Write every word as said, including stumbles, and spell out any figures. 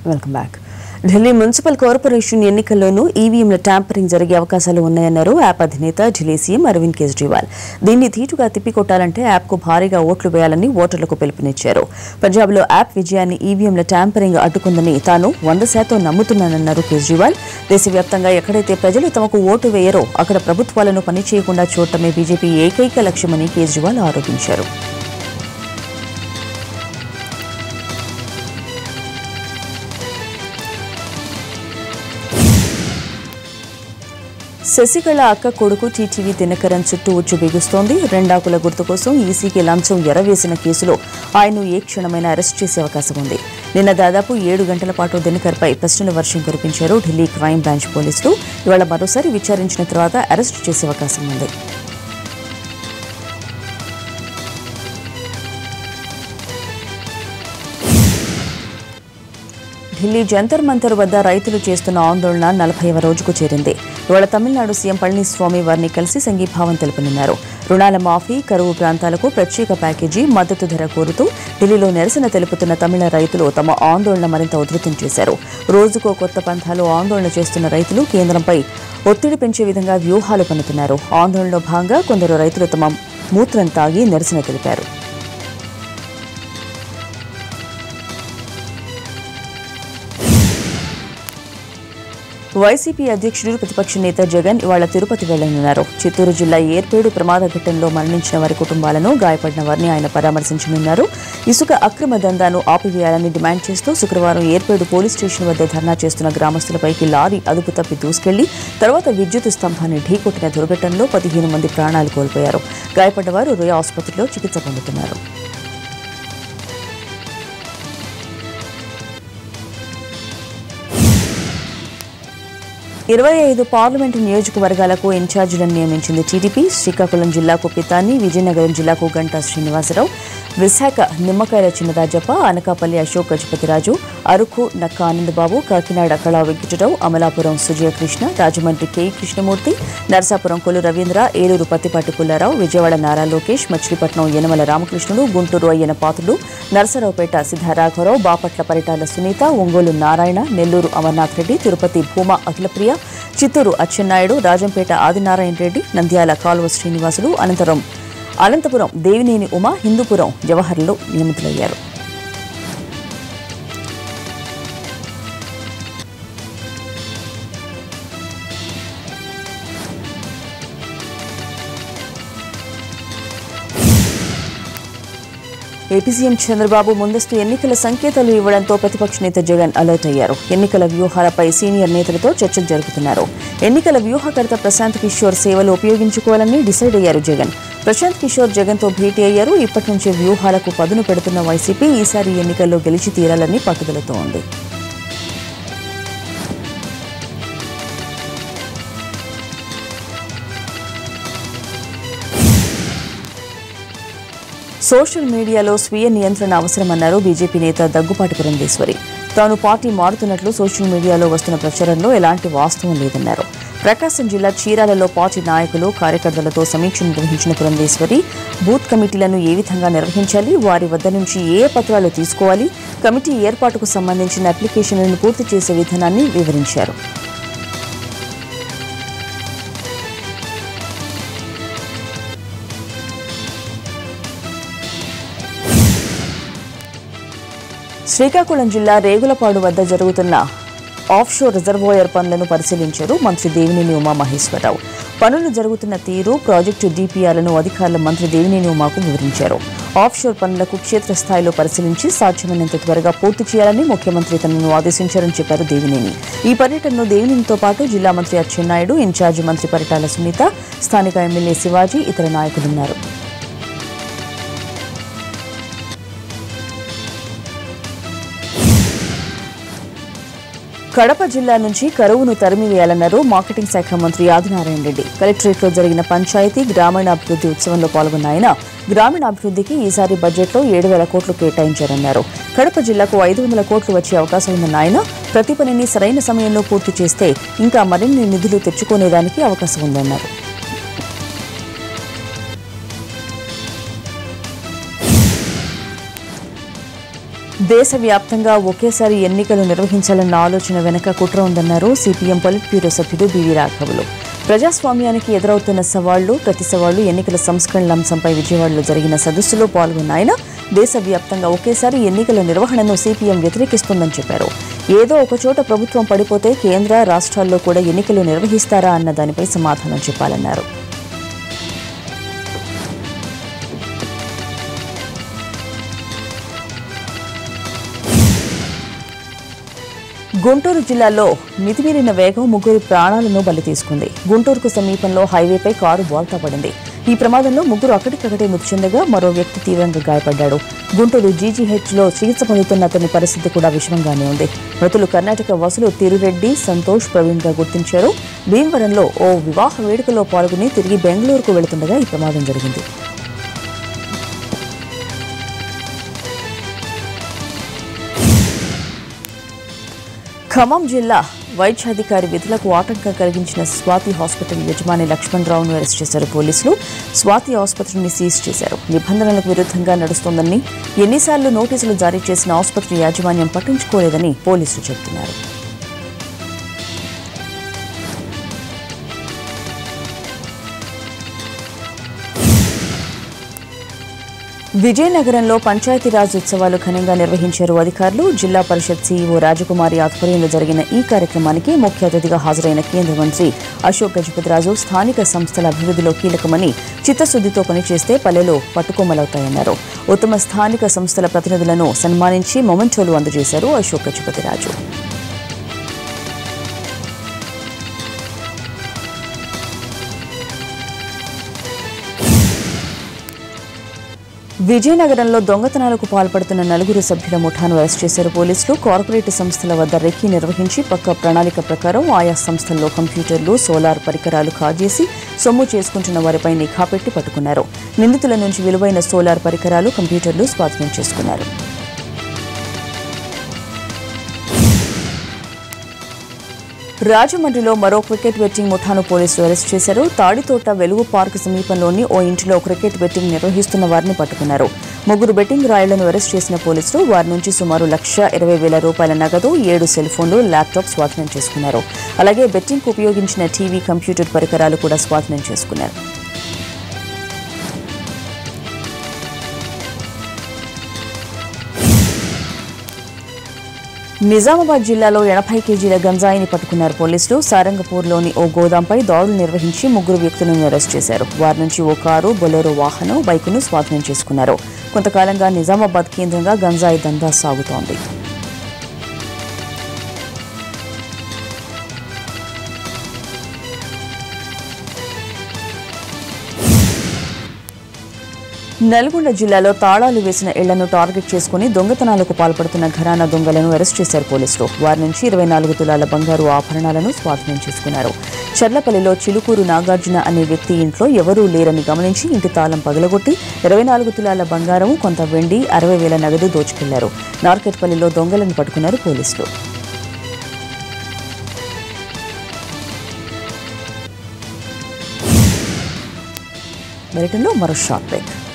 Welcome back. Delhi municipal corporation ఎన్నికల్లోనూ ఈవీఎంల tampering జరిగే అవకాశాలు ఉన్నాయన్నారు యాప్ అధినేత ఢిల్లీ సీఎం అరవింద్ కేజ్రీవాల్. దీన్ని ధీటుగా తిప్పికొట్టాలంటే యాప్కు భారీగా ఓట్లు వేయాలని ఓటర్లకు పిలుపునిచ్చారు. పంజాబ్లో యాప్ విజయాన్ని ఈవీఎంల ట్యాంపరింగ్ అడ్డుకుందని తాను వంద శాతం నమ్ముతున్నానన్నారు కేజ్రీవాల్. దేశవ్యాప్తంగా ఎక్కడైతే ప్రజలు తమకు ఓటు వేయరో అక్కడ ప్రభుత్వాలను పనిచేయకుండా చూడటమే బీజేపీ ఏకైక లక్ష్యమని కేజ్రీవాల్ ఆరోపించారు. శశికళ అక్క కొడుకు టీటీవీ దినకరన్ చుట్టూ ఉచ్చు బిగుస్తోంది. రెండాకుల గుర్తు కోసం ఈసీకి లంచం ఎరవేసిన కేసులో ఆయన్ను ఏ క్షణమైనా అరెస్ట్ చేసే అవకాశం ఉంది. నిన్న దాదాపు ఏడు గంటల పాటు దినకర్పై ప్రశ్నల వర్షం కురిపించారు ఢిల్లీ క్రైమ్ బ్రాంచ్ పోలీసులు. ఇవాళ మరోసారి విచారించిన తర్వాత అరెస్ట్ చేసే అవకాశం ఉంది. ఢిల్లీ జంతర్ మంతర్ వద్ద రైతులు చేస్తున్న ఆందోళన నలభైవ రోజుకు చేరింది. ఇవాళ తమిళనాడు సీఎం పళనిస్వామి వారిని కలిసి సంఘీభావం తెలుపనున్నారు. రుణాల మాఫీ, కరువు ప్రాంతాలకు ప్రత్యేక ప్యాకేజీ, మద్దతు ధర కోరుతూ ఢిల్లీలో నిరసన తెలుపుతున్న తమిళ రైతులు తమ ఆందోళన మరింత ఉధృతం చేశారు. రోజుకో కొత్త పంథాలో ఆందోళన చేస్తున్న రైతులు కేంద్రంపై ఒత్తిడి పెంచే విధంగా వ్యూహాలు పన్నుతున్నారు. ఆందోళనలో భాగంగా కొందరు రైతులు తమ మూత్రం తాగి నిరసన తెలిపారు. వైసీపీ అధ్యక్షుడు ప్రతిపక్ష నేత జగన్ ఇవాళ తిరుపతి వెళ్లనున్నారు. చిత్తూరు జిల్లా ఏర్పేడు ప్రమాద ఘటనలో మరణించిన వారి కుటుంబాలను, గాయపడిన వారిని ఆయన పరామర్శించనున్నారు. ఇసుక అక్రమ దందాను ఆపివేయాలని డిమాండ్ చేస్తూ శుక్రవారం ఏర్పేడు పోలీస్ స్టేషన్ వద్ద ధర్నా చేస్తున్న గ్రామస్తులపైకి లారీ అదుపు తప్పి దూసుకెళ్లి తర్వాత విద్యుత్ స్తంభాన్ని ఢీకొట్టిన దుర్ఘటనలో పదిహేను మంది ప్రాణాలు కోల్పోయారు. గాయపడ్డవారు రుయా ఆసుపత్రిలో చికిత్స పొందుతున్నారు. ఇరవై ఐదు పార్లమెంటు నియోజకవర్గాలకు ఇన్ఛార్జీలను నియమించింది టీడీపీ. శ్రీకాకుళం జిల్లాకు పితాని, విజయనగరం జిల్లాకు గంటా శ్రీనివాసరావు, విశాఖ నిమ్మకాయల చిన్నరాజప్ప, అనకాపల్లి అశోక్ గజపతిరాజు, అరకు నక్క ఆనందబాబు, కాకినాడ కళా వెంకటరావు, అమలాపురం సుజయకృష్ణ, రాజమండ్రి కె కృష్ణమూర్తి, నరసాపురం కొల్లు రవీంద్ర, ఏలూరు పత్తిపాటి పుల్లారావు, విజయవాడ నారా లోకేష్, మచిలీపట్నం యనమల రామకృష్ణుడు, గుంటూరు అయ్యన పాత్రుడు, నరసరావుపేట సిద్ధారాఘవరావు, బాపట్ల పరిటాల సునీత, ఒంగోలు నారాయణ, నెల్లూరు అమర్నాథ్ రెడ్డి, తిరుపతి భూమా అఖిలప్రియ, చిత్తూరు అచ్చెన్నాయుడు, రాజంపేట ఆదినారాయణ రెడ్డి, నంద్యాల కాలువ శ్రీనివాసులు, అనంతరం అనంతపురం దేవినేని ఉమా, హిందూపురం జవహర్లు నియమితులయ్యారు. ఏపీ సీఎం చంద్రబాబు ముందస్తు ఎన్నికల సంకేతాలు ఇవ్వడంతో ప్రతిపక్ష నేత జగన్ అలర్ట్ అయ్యారు. ఎన్నికల వ్యూహాలపై సీనియర్ నేతలతో చర్చలు జరుపుతున్నారు. ఎన్నికల వ్యూహకర్త ప్రశాంత్ కిషోర్ సేవలు ఉపయోగించుకోవాలని డిసైడ్ అయ్యారు జగన్. ప్రశాంత్ కిషోర్ జగన్తో భేటీ అయ్యారు. ఇప్పటి నుంచే వ్యూహాలకు పదును పెడుతున్న వైసీపీ ఈసారి ఎన్నికల్లో గెలిచి తీరాలని పట్టుదలతో ఉంది. సోషల్ మీడియాలో స్వీయ నియంత్రణ అవసరమన్నారు బీజేపీ నేత దగ్గుపాటి పురంధేశ్వరి. తాను పార్టీ మారుతున్నట్లు సోషల్ మీడియాలో వస్తున్న ప్రచారంలో ఎలాంటి వాస్తవం లేదన్నారు. ప్రకాశం జిల్లా చీరాలలో పార్టీ నాయకులు, కార్యకర్తలతో సమీక్ష నిర్వహించిన పురంధేశ్వరి బూత్ కమిటీలను ఏ విధంగా నిర్వహించాలి, వారి వద్ద నుంచి ఏ పత్రాలు తీసుకోవాలి, కమిటీ ఏర్పాటుకు సంబంధించిన అప్లికేషన్లను పూర్తి చేసే విధానాన్ని వివరించారు. శ్రీకాకుళం జిల్లా రేగులపాడు వద్ద జరుగుతున్న ఆఫ్షోర్ రిజర్వాయర్ పనులను పరిశీలించారు మంత్రి దేవినేని ఉమామహేశ్వరరావు. పనులు జరుగుతున్న తీరు, ప్రాజెక్టు డీపీఆర్లను అధికారులు మంత్రి దేవినేని ఉమాకు వివరించారు. ఆఫ్షోర్ పనులకు క్షేత్రస్థాయిలో పరిశీలించి సాధ్యమైనంత త్వరగా పూర్తి చేయాలని ముఖ్యమంత్రి తనను ఆదేశించారని చెప్పారు దేవినేని. ఈ పర్యటనలో దేవినేనితో పాటు జిల్లా మంత్రి అచ్చెన్నాయుడు, ఇన్ఛార్జి మంత్రి పరిటాల సునీత, స్థానిక ఎమ్మెల్యే శివాజీ, ఇతర నాయకులున్నారు. కడప జిల్లా నుంచి కరువును తరిమివేయాలన్నారు మార్కెటింగ్ శాఖ మంత్రి ఆదినారాయణ రెడ్డి. కలెక్టరేట్లో జరిగిన పంచాయతీ గ్రామీణాభివృద్ధి ఉత్సవంలో పాల్గొన్న ఆయన గ్రామీణాభివృద్ధికి ఈసారి బడ్జెట్లో ఏడు వేల కోట్లు కేటాయించారన్నారు. కడప జిల్లాకు ఐదు వందల కోట్లు వచ్చే అవకాశం ఉందన్న ఆయన ప్రతి పనిని సరైన సమయంలో పూర్తి చేస్తే ఇంకా మరిన్ని నిధులు తెచ్చుకునేదానికి అవకాశం ఉందన్నారు. దేశవ్యాప్తంగా ఒకేసారి ఎన్నికలు నిర్వహించాలన్న ఆలోచన వెనుక కుట్ర ఉందన్నారు సిపిఎం పొలిట్ బ్యూరో సభ్యుడు బివి రాఘవులు. ప్రజాస్వామ్యానికి ఎదురవుతున్న సవాళ్లు, ప్రతి సవాళ్లు ఎన్నికల సంస్కరణల అంశంపై విజయవాడలో జరిగిన సదస్సులో పాల్గొన్న ఆయన దేశవ్యాప్తంగా ఒకేసారి ఎన్నికల నిర్వహణను సిపిఎం వ్యతిరేకిస్తోందని చెప్పారు. ఏదో ఒకచోట ప్రభుత్వం పడిపోతే కేంద్ర, రాష్ట్రాల్లో కూడా ఎన్నికలు నిర్వహిస్తారా అన్న దానిపై సమాధానం చెప్పాలన్నారు. గుంటూరు జిల్లాలో మితిమీరిన వేగం ముగ్గురు ప్రాణాలను బలి తీసుకుంది. గుంటూరుకు సమీపంలో హైవేపై కారు బోల్తా పడింది. ఈ ప్రమాదంలో ముగ్గురు అక్కడికక్కడే మృతి చెందగా మరో వ్యక్తి తీవ్రంగా గాయపడ్డాడు. గుంటూరు జీజీహెచ్లో చికిత్స పొందుతున్న అతని పరిస్థితి కూడా విషమంగానే ఉంది. మృతులు కర్ణాటక వాసులు తిరురెడ్డి, సంతోష్, ప్రవీణ్ గా గుర్తించారు. భీమవరంలో ఓ వివాహ వేడుకలో పాల్గొని తిరిగి బెంగళూరుకు వెళుతుండగా ఈ ప్రమాదం జరిగింది. ఖమ్మం జిల్లా వైద్యాధికారి విధులకు ఆటంకం కలిగించిన స్వాతి హాస్పిటల్ యజమాని లక్ష్మణరావును అరెస్ట్ చేశారు పోలీసులు. స్వాతి ఆసుపత్రిని సీజ్ చేశారు. నిబంధనలకు విరుద్ధంగా నడుస్తోందని, ఎన్నిసార్లు నోటీసులు జారీ చేసిన ఆసుపత్రి యాజమాన్యం పట్టించుకోలేదని పోలీసులు చెబుతున్నారు. విజయనగరంలో పంచాయతీరాజ్ ఉత్సవాలు ఘనంగా నిర్వహించారు అధికారులు. జిల్లా పరిషత్ సీఈఓ రాజకుమారి ఆధ్వర్యంలో జరిగిన ఈ కార్యక్రమానికి ముఖ్య అతిథిగా హాజరైన కేంద్ర మంత్రి అశోక్ గజపతిరాజు స్థానిక సంస్థల అభివృద్ధిలో కీలకమని, చిత్తశుద్దితో పనిచేస్తే పల్లెలు పట్టుకొమ్మలవుతాయన్నారు. ఉత్తమ స్థానిక సంస్థల ప్రతినిధులను సన్మానించి మొమెంటోలు అందజేశారు అశోక్ గజపతిరాజు. విజయనగరంలో దొంగతనాలకు పాల్పడుతున్న నలుగురు సభ్యుల ముఠాను అరెస్ట్ చేశారు పోలీసులు. కార్పొరేట్ సంస్థల వద్ద రెక్కీ నిర్వహించి పక్క ప్రణాళిక ప్రకారం ఆయా సంస్థల్లో కంప్యూటర్లు, సోలార్ పరికరాలు కాజేసి సొమ్ము చేసుకుంటున్న వారిపై నిఘా పెట్టి పట్టుకున్నారు. నిందితుల నుంచి విలువైన సోలార్ పరికరాలు, కంప్యూటర్లు స్వాధీనం చేసుకున్నారు. రాజమండ్రిలో మరో క్రికెట్ బెట్టింగ్ ముఠాను పోలీసులు అరెస్ట్ చేశారు. తాడితోట వెలుగు పార్క్ సమీపంలోని ఓ ఇంటిలో క్రికెట్ బెట్టింగ్ నిర్వహిస్తున్న వారిని పట్టుకున్నారు. ముగ్గురు బెట్టింగ్ రాయుళ్లను అరెస్ట్ చేసిన పోలీసులు వారి నుంచి సుమారు లక్ష ఇరవై వేల రూపాయల నగదు, ఏడు సెల్ ఫోన్లు, ల్యాప్టాప్ స్వాధీనం చేసుకున్నారు. అలాగే బెట్టింగ్ ఉపయోగించిన టీవీ, కంప్యూటర్ పరికరాలు కూడా స్వాధీనం చేసుకున్నారు. నిజామాబాద్ జిల్లాలో ఎనభై కేజీల గంజాయిని పట్టుకున్నారు పోలీసులు. సారంగపూర్లోని ఓ గోదాంపై దాడులు నిర్వహించి ముగ్గురు వ్యక్తులను అరెస్ట్ చేశారు. వారి నుంచి ఓ కారు, బొలెరో వాహనం, బైకును స్వాధీనం చేసుకున్నారు. కొంతకాలంగా నిజామాబాద్ కేంద్రంగా గంజాయి దందా సాగుతోంది. నల్గొండ జిల్లాలో తాళాలు వేసిన ఇళ్లను టార్గెట్ చేసుకుని దొంగతనాలకు పాల్పడుతున్న ఘరానా దొంగలను అరెస్ట్ చేశారు పోలీసులు. వారి నుంచి ఇరవై నాలుగు తులాల బంగారు ఆభరణాలను స్వాధీనం చేసుకున్నారు. చర్లపల్లిలో చిలుకూరు నాగార్జున అనే వ్యక్తి ఇంట్లో ఎవరూ లేరని గమనించి ఇంటి తాళం పగలగొట్టి ఇరవై నాలుగు తులాల బంగారం, కొంత వెండి, అరవై వేల నగదు దోచుకెళ్లారు. నార్కెట్పల్లిలో దొంగలను పట్టుకున్నారు పోలీసులు. బులెటిన్లో మరో షార్ట్ బ్రేక్.